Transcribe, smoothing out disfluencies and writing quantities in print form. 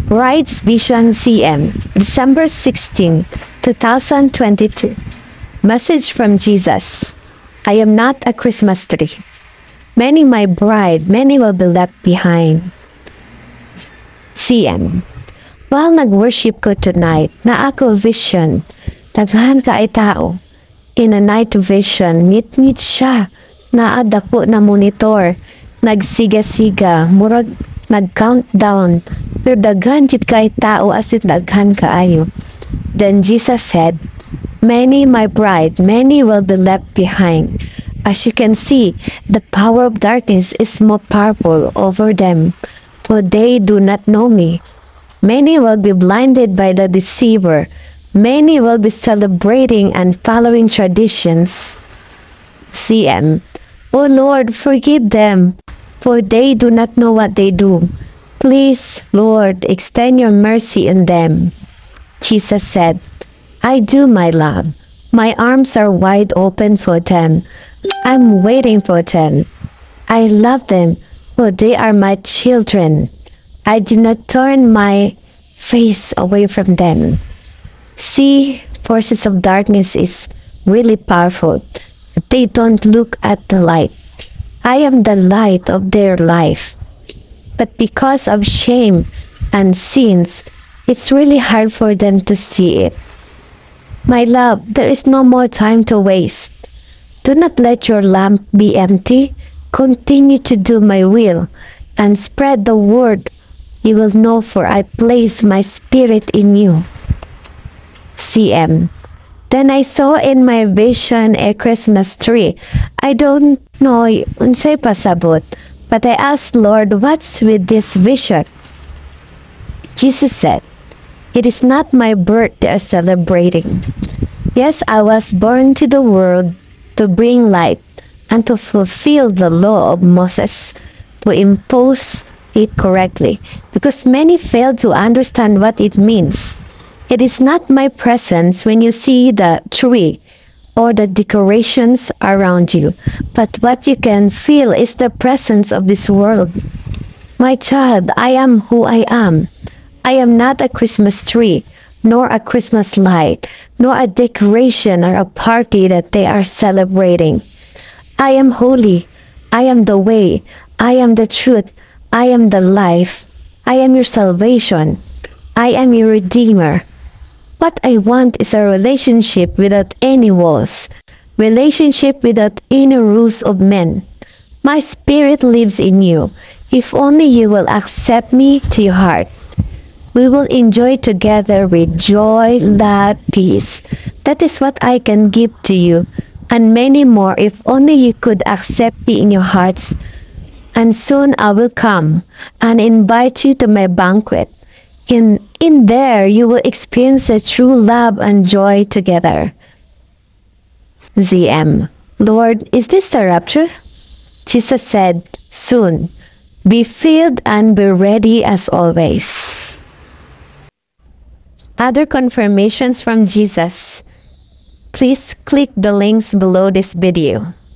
Bride's Vision CM, December 16, 2022. Message from Jesus. I am not a Christmas tree. Many my bride, many will be left behind. CM. While nag-worship ko tonight, na ako vision, daghan ka ay tao. In a night vision, ngitngit siya, naa dako na monitor, nagsiga-siga, murag nag-countdown, pero daghan jud kay tao as in daghan kaayo. Then Jesus said, many my bride, many will be left behind. As you can see, the power of darkness is more powerful over them, for they do not know me. Many will be blinded by the deceiver. Many will be celebrating and following traditions. CM. O Lord, forgive them, for they do not know what they do. Please, Lord, extend your mercy on them. Jesus said, I do, my love. My arms are wide open for them. I'm waiting for them. I love them, for they are my children. I did not turn my face away from them. See, forces of darkness is really powerful. They don't look at the light. I am the light of their life. But because of shame and sins, it's really hard for them to see it. My love, there is no more time to waste. Do not let your lamp be empty. Continue to do my will and spread the word. You will know, for I place my spirit in you. CM. Then I saw in my vision a Christmas tree. I don't know unsay pasabot, but I asked Lord, what's with this vision? Jesus said, it is not my birth they are celebrating. Yes, I was born to the world to bring light and to fulfill the law of Moses, to impose it correctly, because many fail to understand what it means. It is not my presence when you see the tree or the decorations around you, but what you can feel is the presence of this world. My child, I am who I am. I am not a Christmas tree, nor a Christmas light, nor a decoration or a party that they are celebrating. I am holy. I am the way. I am the truth. I am the life. I am your salvation. I am your Redeemer. What I want is a relationship without any walls, relationship without any rules of men. My spirit lives in you. If only you will accept me to your heart. We will enjoy together with joy, love, peace. That is what I can give to you, and many more if only you could accept me in your hearts. And soon I will come and invite you to my banquet. In there you will experience the true love and joy together. ZM. Lord, is this the rapture? Jesus said, soon. Be filled and be ready as always. Other confirmations from Jesus. Please click the links below this video.